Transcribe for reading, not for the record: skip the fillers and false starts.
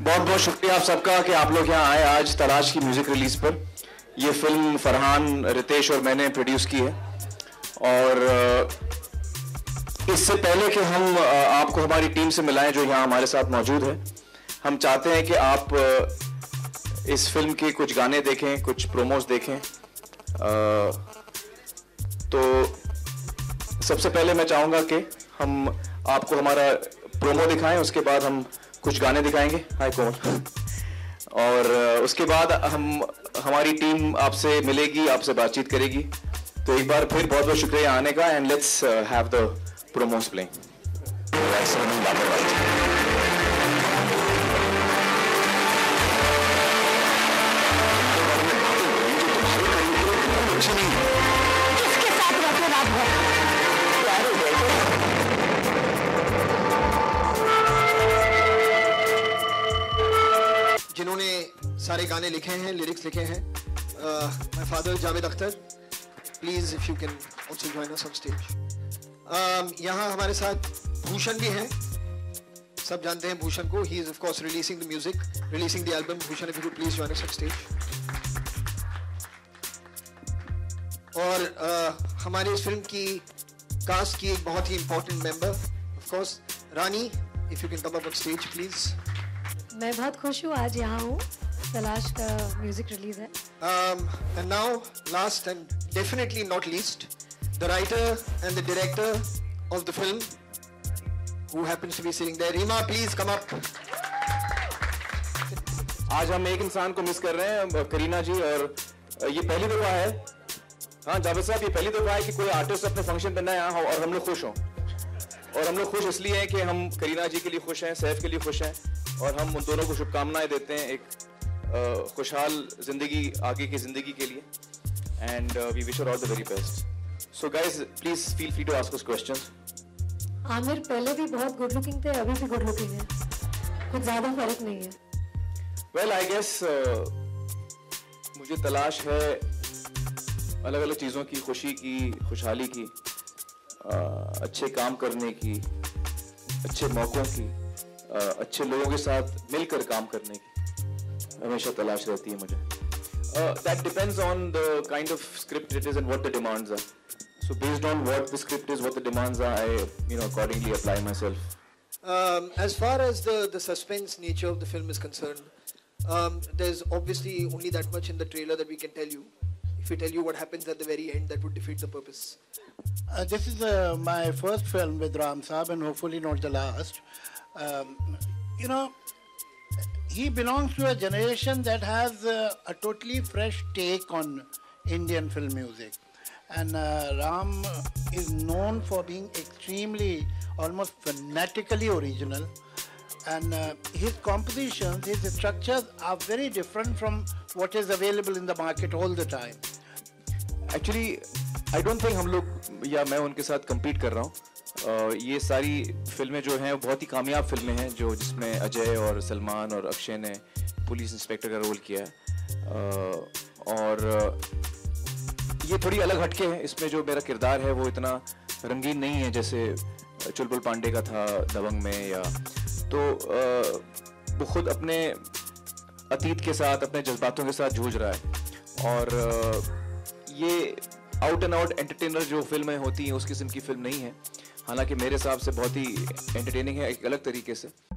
बहुत बहुत शुक्रिया आप सबका कि आप लोग यहाँ आए आज तलाश की म्यूज़िक रिलीज़ पर। ये फिल्म फरहान, रितेश और मैंने प्रोड्यूस की है और इससे पहले कि हम आपको हमारी टीम से मिलाएं जो यहाँ हमारे साथ मौजूद है, हम चाहते हैं कि आप इस फिल्म के कुछ गाने देखें, कुछ प्रोमोस देखें। तो सबसे पहले मैं चाहूँगा कि हम आपको हमारा प्रोमो दिखाएं, उसके बाद हम कुछ गाने दिखाएंगे। हाय कोमल। और उसके बाद हमारी टीम आपसे मिलेगी, आपसे बातचीत करेगी। तो एक बार फिर बहुत बहुत शुक्रिया आने का and let's have the promos playing. किसके साथ रहते रात भर? जिन्होंने सारे गाने लिखे हैं, लिरिक्स लिखे हैं, my father Javed Akhtar, please if you can also join us on stage. यहाँ हमारे साथ भूषण भी हैं, सब जानते हैं भूषण को। He is of course releasing the music, releasing the album. Bhushan, if you could please join us on stage. और हमारे इस फिल्म की कास्ट की एक बहुत ही important member, of course Rani, if you can come up on stage please. मैं बहुत खुश हूँ, आज यहाँ हूँ। तलाश का म्यूजिक रिलीज है। And now, last and definitely not least, the writer and the director of the film, who happens to be sitting there. Rima, please come up. आज हम एक इंसान को मिस कर रहे हैं, करीना जी, और ये पहली दफा है। हाँ जावेद साहब, ये पहली दफा है कि कोई आर्टिस्ट अपने फंक्शन पे ना यहाँ हो और हम लोग खुश हों। और हम लोग खुश इसलिए हैं कि हम करीना जी के लिए खुश हैं, सैफ के लिए खुश हैं, और हम उन दोनों को शुभकामनाएं देते हैं एक खुशहाल जिंदगी, आगे की जिंदगी के लिए। And we wish her all the very best. So guys please feel free to ask us questions. Aamir पहले भी बहुत गुड लुकिंग थे, अभी भी गुड लुकिंग है, कुछ ज्यादा फर्क नहीं है। वेल आई गेस मुझे तलाश है अलग अलग चीज़ों की, खुशी की, खुशहाली की, अच्छे काम करने की, अच्छे मौक़ों की, अच्छे लोगों के साथ मिलकर काम करने की हमेशा तलाश रहती है मुझे। That depends on the kind of script it is and what the demands are. So based on what the script is, what the demands are, I accordingly apply myself. As far as the suspense nature of the film is concerned, there's obviously only that much in the trailer that we can tell you. If we tell you what happens at the very end, that would defeat the purpose. This is my first film with Ram Saab, and hopefully not the last. He belongs to a generation that has a totally fresh take on Indian film music. And Ram is known for being extremely, almost fanatically original. And his compositions, his structures are very different from what is available in the market all the time. Actually, I don't think हम लोग या मैं उनके साथ compete कर रहा हूँ। ये सारी फिल्में जो हैं बहुत ही कामयाब फिल्में हैं, जो जिसमें अजय और सलमान और अक्षय ने पुलिस इंस्पेक्टर का रोल किया है। और ये थोड़ी अलग हटके है, इसमें जो मेरा किरदार है वो इतना रंगीन नहीं है जैसे चुलबुल पांडे का था दबंग में, या तो वो खुद अपने अतीत के साथ, अपने जज्बातों के साथ जूझ रहा है। और ये आउट एंड आउट एंटरटेनर जो फिल्में होती हैं उस किस्म की फिल्म नहीं है, हालांकि मेरे हिसाब से बहुत ही एंटरटेनिंग है एक अलग तरीके से।